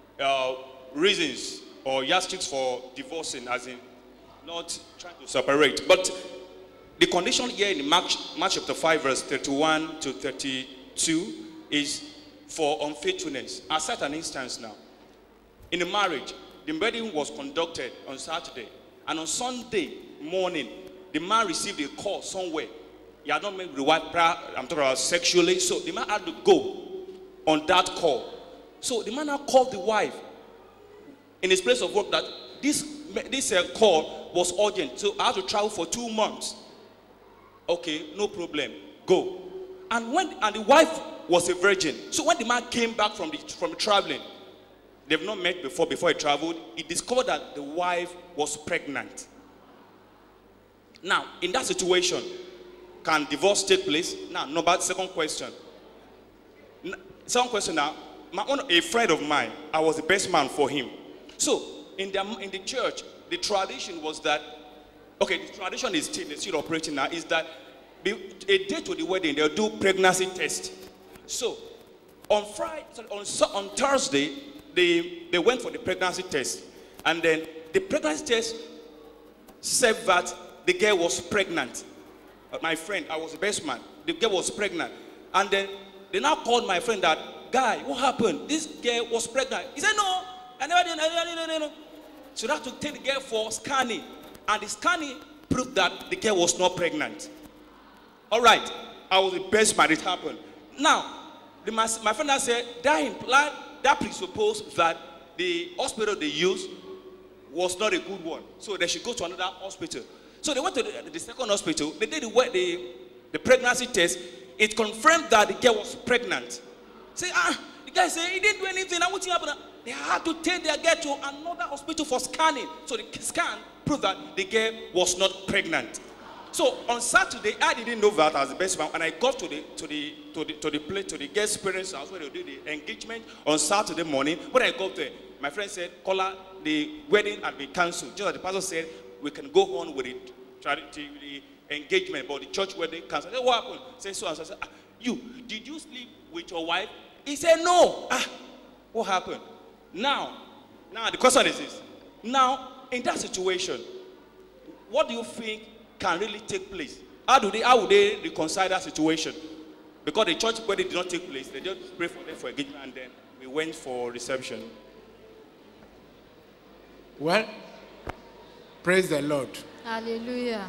reasons or yardsticks for divorcing, as in not trying to separate. But the condition here in Mark chapter 5, verse 31 to 32 is for unfaithfulness. I'll set an instance now. In a marriage, the wedding was conducted on Saturday, and on Sunday morning, the man received a call somewhere. He had not met with the wife prior, I'm talking about sexually, so the man had to go on that call. So the man now called the wife in his place of work that this call was urgent, so I had to travel for 2 months. Okay, no problem, go. And the wife was a virgin. So when the man came back from traveling, they've not met before he traveled, he discovered that the wife was pregnant. Now, in that situation, can divorce take place? Now, second question. Second question now, a friend of mine, I was the best man for him. So, in the church, the tradition was that, okay, the tradition is still operating now, is that a day to the wedding, they'll do pregnancy test. So, on Thursday, they went for the pregnancy test. And then the pregnancy test said that the girl was pregnant. My friend, I was the best man. The girl was pregnant. And then they now called my friend that, guy, what happened? This girl was pregnant. He said, no, I never did. So they had to take the girl for scanning. And the scanning proved that the girl was not pregnant. All right, I was the best man, it happened. Now, my friend said, that presupposed that the hospital they used was not a good one. So they should go to another hospital. So they went to the second hospital. They did the pregnancy test. It confirmed that the girl was pregnant. Say, the guy said, he didn't do anything. What happened? They had to take their girl to another hospital for scanning. So the scan proved that the girl was not pregnant. So on Saturday, I didn't know that as the best man, and I got to the guest parents' house where they did the engagement on Saturday morning. When I got there, my friend said, "Kola, the wedding had been cancelled." Just as the pastor said, we can go on with the engagement, but the church wedding cancelled. I said, what happened? Say so and so. I said, did you sleep with your wife? He said, no. What happened? Now the question is this. Now, in that situation, what do you think can really take place? How would they reconcile that situation? Because the church wedding did not take place. They just prayed for them for engagement, and then we went for reception. Well, praise the Lord. Hallelujah.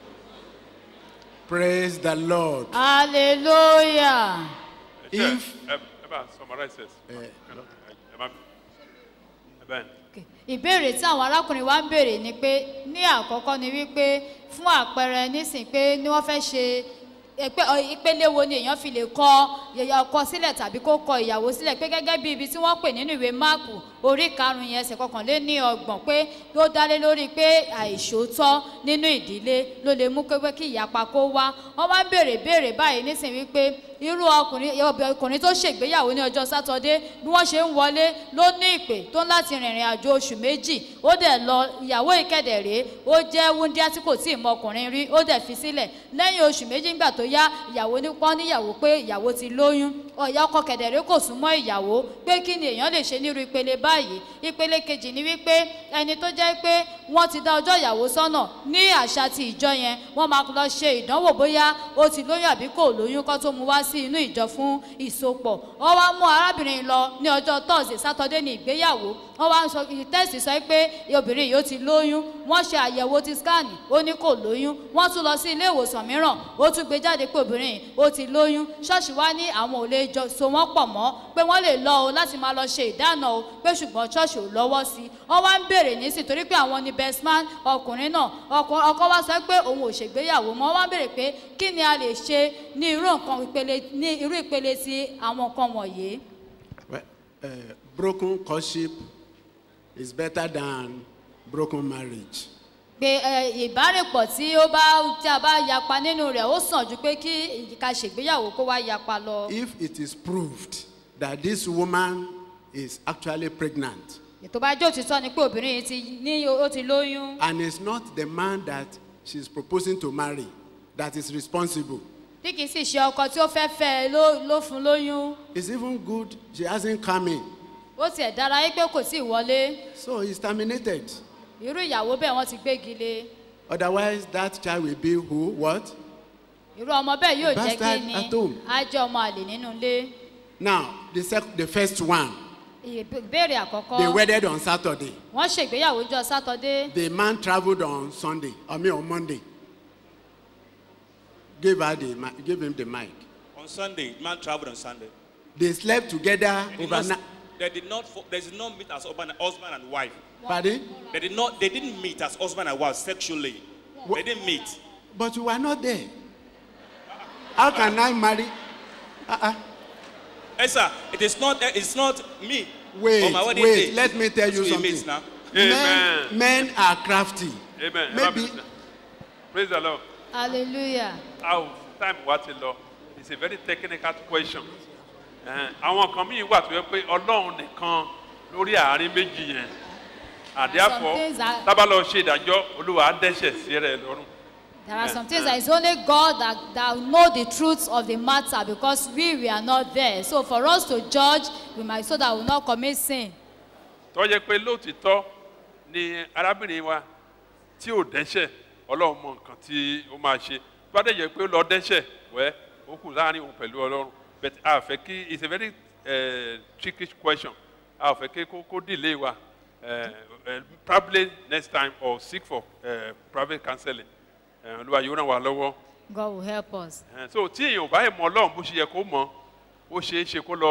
Praise the Lord. Hallelujah. If summarize this. bẹ́ẹ̀ Okay. Ìbéèrè tí àwọn arákùnrin wa ń béèrè ni pé ní àkọ́kọ́ ni wípé fún àpẹẹrẹ nísìn pé ní wọ́n fẹ́ ṣe ìpele wo ni èèyàn fi lè kọ ọkọ sílẹ̀ tàbí kó kọ ìyàwó sílẹ̀ pé gẹ́gẹ́ bí ibi tí wọ́n pè nínú ìwé máàkù orí karùn-ún yẹn ẹsẹ̀ kọkànléní ọgbọ̀n pé ó dálé lórí pé àìṣòótọ́ nínú ìdílé ló lè mú pé kí ìyapa kó wá wọ́n wá ń béèrè báyìí nísìn wípé irú ọkùnrin tó ṣègbéyàwó ní ọjọ́ sátọdé bí wọ́n ṣe ń wọlé ló ní ìpè tó ń láti rìnrìn àjò oṣù méjì ó dẹ̀ lọ ìyàwó ìkẹdẹ̀ rèé ó jẹ́ wúndíá tí kò tí ì mọ ọkùnrin rí ó dẹ̀ fi sílẹ̀ lẹ́yìn oṣù méjì nígbà tó yá ìyàwó nípọ́n níyàwó pé ìyàwó ti lóyún ọ̀yà ọkọ kẹ̀dẹ̀rẹ́ kò súnmọ́ ìyàwó pé kí ni èèyàn lè ṣe nírú ìpele báyìí ìpele kejì ni wípé ẹni tó jẹ́ pé wọ́n ti dá ọjọ́ ìyàwó sọ́nà ní àṣà ti ìjọ yẹn wọ́n máa lọ ṣe ìdánwò bóyá ó ti lóyún àbí kò lóyún kó tó mu wá sí inú ìjọ fún ìsopọ̀ wọ́n wá mú arábìnrin lọ ní ọjọ́ tọ́sídẹ̀ẹ́ sátọdé ní ìgbéyàwó wọ́n wá ń sọ tẹ́sì sọ pé obìnrin yìí ó ti lóyún wọ́n ṣe àyẹ̀wò ti skáànì ó ní kò lóyún wọ́n tún lọ sí ilé ìwòsàn mìíràn ó tún gbé jáde pé obìnrin yìí ó ti lóyún ṣọ́ọ̀ṣì wá ní àwọn ò lè jọ so wọ́n pọ̀ mọ́ pé wọ́n lè lọ o láti máa lọ ṣe ìdáná o pé ṣùgbọ́n ṣọ́ọ̀ṣì ò lọ́wọ́ sí i wọ́n wá ń béèrè nísìn torí pé àwọn ni best man ọkùnrin náà ọkọ wá sọ pé òun ò ṣègbéyàwó mọ́ wọ́n wá ń béèrè pé kí ni a lè ṣe ní irú ìpele ti àwọn nǹkan wọ̀nyí. Broken courtship is better than broken marriage. Pé ìbárèpọ̀ tí a bá yapa nínú rẹ̀ ó sàn ju pé kí ká ṣègbéyàwó kó wá yapa lọ. If it is proved that this woman is actually pregnant. Ètò bá jẹ́ òtítọ́ ni pé obìnrin yìí ó ti lóyún. And it's not the man that she is proposing to marry that is responsible. Tí kìí sì ṣe ọkọ tí ó fẹ́ fẹ́ ló fún lóyún. It's even good she hasn't come in. Ó tiẹ̀ dára yí pé kò tí ì wọlé. So he's terminated. Irú ìyàwó bẹ́ẹ̀ wọ́n ti gbégi lé. Otherwise that child will be who, what? Irú ọmọ bẹ́ẹ̀ yóò jẹ́ kí ni at home. á jẹ́ ọmọ àlè nínú ilé. Now the first one. Ìbéèrè àkọ́kọ́. They wedded on Saturday. Wọ́n ṣègbéyàwó jọ Sátọ́dé. The man travelled on Sunday, on Monday. Give him the mic. On Sunday, man travelled on Sunday. They slept together overnight. They did not meet as husband and wife. Pardon? They didn't meet as husband and wife sexually. They didn't meet. But you were not there. How can I marry? Yes, sir. It's not me. Wait, day. Let me tell you something. Now. Men are crafty. Amen. Maybe. Praise the Lord. Hallelujah. How time what a law? It's a very technical question. Àwọn kan míì wà tó yẹ pé Ọlọ́run nìkan lórí àárín méjì yẹn. And therefore, tábà lọ ṣe ìdájọ́ Olúwa á dẹ́ṣẹ̀ sí rẹ̀ lọ́rùn. There are some things that it's only God that know the truth of the matter because we are not there. So for us to judge, so that we will not commit sin. Tó yẹ pé lóòtítọ́ ni arábìnrin wa tí ò dẹ́ṣẹ̀ Ọlọ́run mọ nǹkan tí ó máa ṣe. Tó bá dẹ̀ yẹ pé ó lọ dẹ́ṣẹ̀ wẹ́ ó kù láàrin òun pẹ̀lú Ọlọ́run. But a fẹ́ kí it's a very tricky question. A fẹ́ kí kó delay wa probably next time or seek for private counseling. Olúwa yóò ràn wá lọ́wọ́. God will help us. So tí èèyàn ò bá yẹ mọ Ọlọ́run bó ṣe yẹ kó mọ̀ ó ṣeé ṣe kó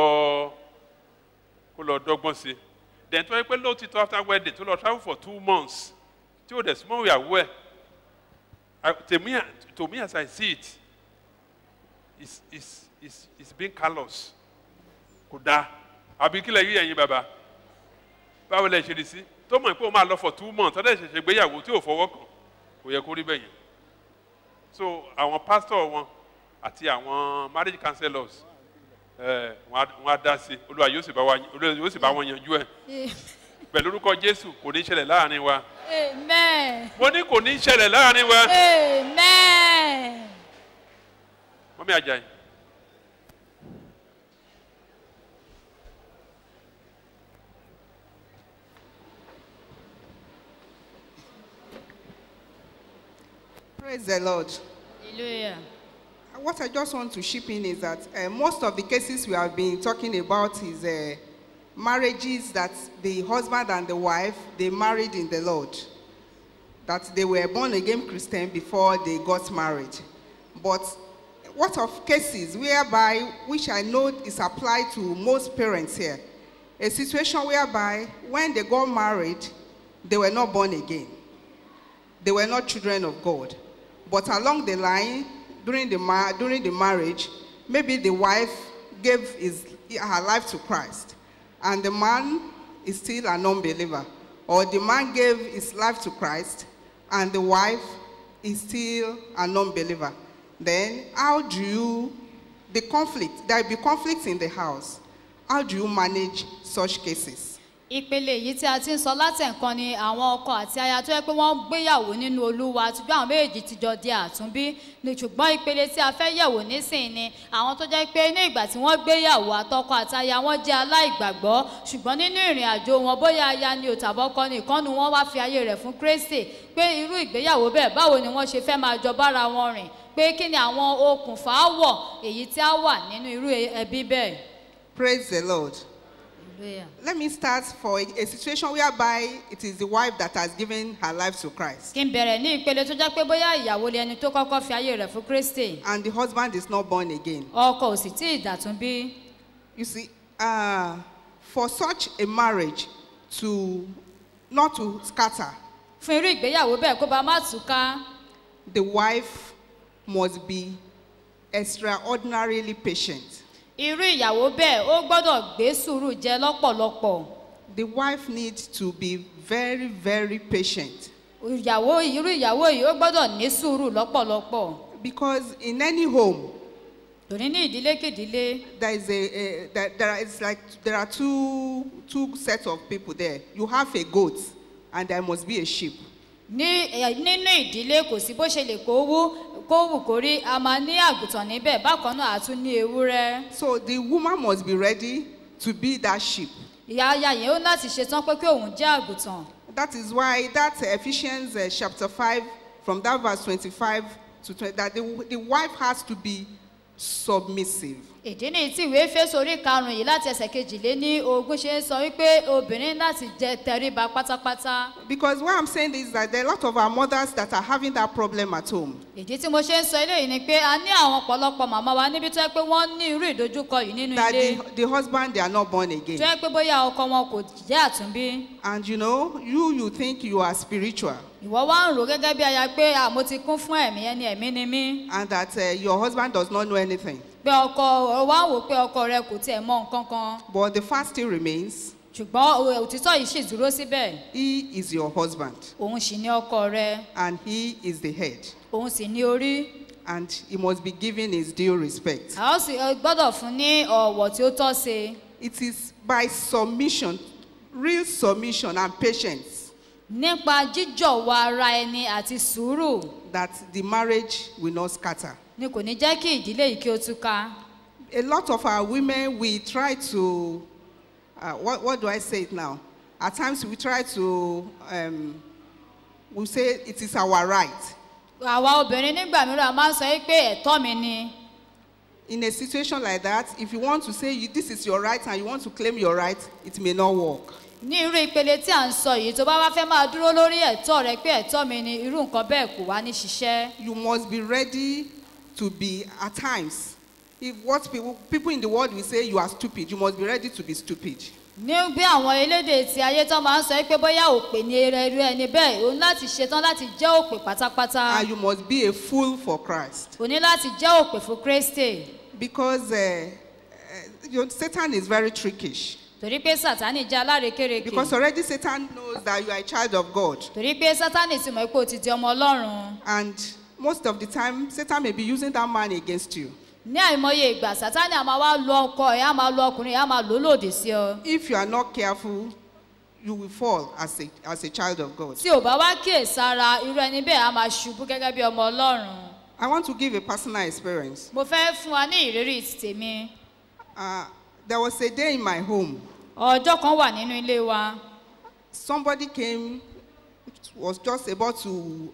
lọ dọ́gbọ́n sí. Then tó yẹ pé lóòtítọ́ after wedding tó lọ travel for 2 months tí ó dẹ̀ súnmọ́ ìyàwó ẹ̀ to me as I see it it's being callous kò dáa àbí kílẹ̀ yí ẹ̀yin bàbá báwo lẹ ṣe rí sí tó mọ̀ pé ó máa lọ for 2 months ọ̀dẹ̀ ṣẹ̀ṣẹ̀ gbéyàwó tí ò fọwọ́ kàn kò yẹ kó rí bẹ́yẹn. So àwọn pastor wọn àti àwọn marriage counselors wọn á dá sí Olúwa yóò sì bá wọn yanjú ẹ̀ pẹ̀lú orúkọ Jésù kò ní ṣẹlẹ̀ láàrin wa. Amen. Mo ní kò ní ṣẹlẹ̀ láàrin wa. Amen. Mọ́mí Àjàyí. Praise the Lord. Hallelujah. What I just want to chip in is that most of the cases we have been talking about is marriages that the husband and the wife, they married in the Lord. That they were born again Christian before they got married. But what of cases whereby, which I know is applied to most parents here, a situation whereby when they got married, they were not born again. They were not children of God. But along the line, during the marriage, maybe the wife gave her life to Christ, and the man is still a non-believer. Or the man gave his life to Christ, and the wife is still a non-believer. Then how do you, there will be conflict in the house. How do you manage such cases? Ìpele èyí tí a ti ń sọ láti nǹkan ni àwọn ọkọ àti aya tó yẹ pé wọ́n gbéyàwó nínú Olúwa ṣùgbọ́n àwọn méjèèjì ti jọ di àtúnbí ní ṣùgbọ́n ìpele tí a fẹ́ yẹ̀wò nísìnyí ni àwọn tó jẹ́ pé ní ìgbà tí wọ́n gbéyàwó àtọkọ àti aya wọn jẹ́ aláìgbàgbọ́ ṣùgbọ́n nínú ìrìn àjò wọn bóyá aya ni òtàbọ́kọ ni ìkànnì wọn wá fi ayé rẹ̀ fún Kristi pé irú ìgbéyàwó bẹ́ẹ̀ báwo ni wọ́n ṣe fẹ́ máa jọ bára wọn rìn pé kí ni àwọn okùnfà áwọ̀ èyí tí á wà nínú irú ẹbí bẹ́ẹ̀. Praise the Lord. Hallelujah. Let me start for a situation whereby it is the wife that has given her life to Christ. Kí n bẹ̀rẹ̀ ní ìpele tó jẹ́ pé bóyá ìyàwó lé ẹni tó kọ́kọ́ fi ayé rẹ̀ fún Kristi. And the husband is not born again. Ọkọ ò sì tí ì dàtúnbí. You see, for such a marriage not to scatter, Fún irú ìgbéyàwó bẹ́ẹ̀ kó bá má túká. the wife must be extraordinarily patient. Irú ìyàwó bẹ́ẹ̀ ó gbọ́dọ̀ gbé sùúrù jẹ lọ́pọ̀lọpọ̀. The wife needs to be very, very patient. Irú ìyàwó yìí ó gbọ́dọ̀ ní sùúrù lọ́pọ̀lọpọ̀. Because in any home, Torí ní ìdílé kìdílé. there are two sets of people there. You have a goat, and there must be a sheep. Nínú ìdílé kò sí bó ṣe lè kó wù kó rí a máa ní àgùntàn níbẹ̀ bákan náà a tún ní ewúrẹ́. So the woman must be ready to be that sheep. Ìyá aya yẹn ó láti ṣetán pé kí òun jẹ́ àgùntàn. That is why that Ephesians chapter 5, from that verse 25 to 20, that the wife has to be submissive. Ìdí ni tí ìwé Éfésù orí 5 yìí láti ẹsẹ̀ 22 ṣe ń sọ wípé obìnrin láti jẹ tẹríba pátápátá. Because what I'm saying is that there are a lot of our mothers that are having that problem at home. Ìdí tí mo ṣe ń sọ eléyìí ni pé a ní àwọn ọ̀pọ̀lọpọ̀ màmá wa níbi tó yẹ pé wọ́n ní irú ìdojúkọ yìí nínú That ilé. the husband, they are not born Tó again. yẹ pé bóyá ọkọ wọn kò jẹ́ àtúnbí. And you know, you think you are spiritual. Ìwọ wá ń rò gẹ́gẹ́ bí aya pé mo ti kún fún ẹ̀mí ẹni ẹ̀mí ni mí. And that your husband does not know anything. Pé ọkọ wá ń wò pé ọkọ rẹ kò tiẹ̀ mọ nǹkan kan. But the fact still remains, Ṣùgbọ́n òtítọ́ yìí ṣì dúró síbẹ̀. he is your husband. Òun sì ní ọkọ rẹ. And he is the head. Òun sì ní orí. And he must be given his due respect. A ó sì gbọ́dọ̀ fún ní ọ̀wọ̀ tí ó tọ́ sí. It is by submission, real submission and patience, Nípa jíjọ̀wọ́ ara ẹni àti sùúrù that the marriage will not scatter. ni kò ní jẹ́ kí ìdílé yìí kí ó túká. A lot of our women, we try to, what do I say it now? At times we try to, we say it is our right. Àwa obìnrin nígbà mìíràn máa ń sọ pé ẹ̀tọ́ mi ni. In a situation like that, if you want to say this is your right and you want to claim your right, it may not work. Ní irú ìpele tí à ń sọ yìí tó bá wá fẹ́ máa dúró lórí ẹ̀tọ́ rẹ pé ẹ̀tọ́ mi ni irú nǹkan bẹ́ẹ̀ kò wá ní ṣiṣẹ́. You must be ready to be, at times, if what people in the world will say you are stupid, you must be ready to be stupid. Ní bí àwọn elédè tí ayé tó máa ń sọ pé bóyá òpè ni irú ẹni bẹ́ẹ̀ òun láti ṣetán láti jẹ́ òpè pátápátá. And you must be a fool for Christ. O ní láti jẹ́ òpè fún Kristi. Because Satan is very trickish. Torí pé Sátánì jẹ́ alárekérekè. Because already Satan knows that you are a child of God. Torí pé Sátánì ti mọ̀ pé o ti di ọmọ Ọlọ́run. And most of the time, Satan may be using that man against you. Ní àìmọye ìgbà Sátánì a máa wá lo ọkọ ẹ̀, a máa lo ọkùnrin ẹ̀, a máa lò lòdì sí ọ. If you are not careful, you will fall as a child of God. Tí o bá wá kíyèsára irú ẹni bẹ́ẹ̀ a máa ṣubú gẹ́gẹ́ bí ọmọ Ọlọ́run. I want to give a personal experience. Mo fẹ́ fún wa ní ìrírí tèmi. There was a day in my home. Ọjọ́ kan wà nínú ilé wa. Somebody came, was just about to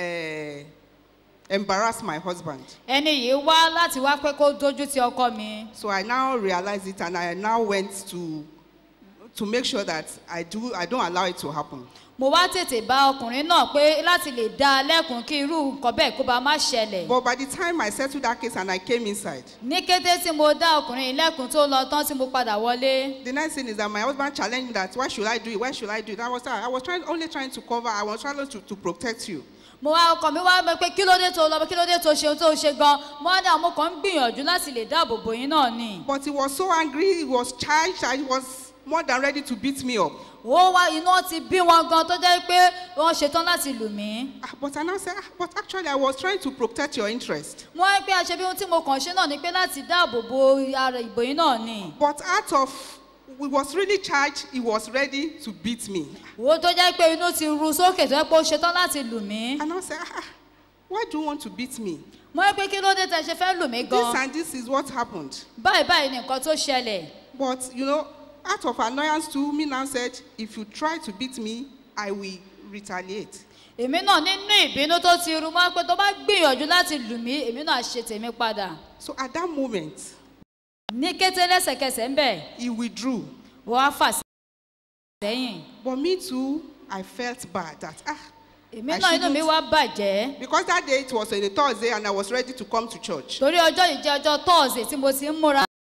embarrass my husband. Ẹni yìí wá láti wá pé kó dójú ti ọkọ mi. So I now realized it and I now went to to make sure that I don't allow it to happen. mo wá tètè bá ọkùnrin náà pé láti lè dá a lẹ́kùn kí irú nǹkan bẹ́ẹ̀ kó bá má ṣẹlẹ̀. But by the time I settled that case and I came inside, ní kété tí mo dá ọkùnrin lẹ́kùn tó lọ tán tí mo padà wọlé. the next thing is that my husband challenged me that why should I do it? Why should I do it? I was only trying to cover. I was trying to protect you. mo wá ọkọ mi wá bẹ pé kí ló dé tó lọ kí ló dé tó ṣe ohun tó ṣe gan mo wá ní àwọn ọmọ kan ń gbìyànjú láti lè dáàbò bò yín náà ni. But he was so angry. He was charged. He was more than ready to beat me up. ó wá iná ti bí wọn gan tó jẹ́ pé wọ́n ṣetán láti lù mí. But I now said, but actually I was trying to protect your interest. wọ́n á pé àṣẹ bí ohun tí mo kàn ṣe náà ni pé láti dáàbò bo ara ìbò yín náà ni. But we was really charged. He was ready to beat me. wo tó jẹ́ pé inú ti ru sókè tó jẹ́ pé ó ṣetán láti lù mí. And I said, why do you want to beat me? mo á pé kí ló dé tẹ́ ṣe fẹ́ lù mí gan. This and this is what happened. báyìí ni nǹkan tó ṣẹlẹ̀. But out of annoyance too, me now said, if you try to beat me, I will retaliate. èmi náà nínú ìbínú tó ti ru mọ́ pé tó bá gbìyànjú láti lù mí èmi náà ṣe tèmi padà. So at that moment, ní kété lẹ́sẹ̀kẹsẹ̀ ń bẹ̀. he withdrew. wọ́n á fà sẹ́yìn. But me too, I felt bad that èmi náà inú mi wá bàjẹ́. because that day it was a Thursday and I was ready to come to church. torí ọjọ́ yìí jẹ́ ọjọ́ Thursday tí mo ti ń múra